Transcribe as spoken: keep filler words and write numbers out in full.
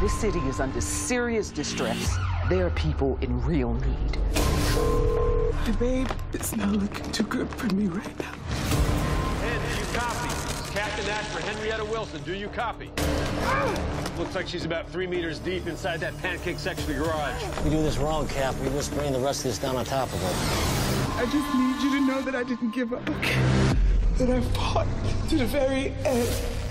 This city is under serious distress. There are people in real need. My babe is not looking too good for me right now. Ed, do you copy? Captain Ash for Henrietta Wilson, do you copy? Looks like she's about three meters deep inside that pancake section of the garage. We do this wrong, Cap. We just bring the rest of this down on top of her. I just need you to know that I didn't give up. That I fought to the very end.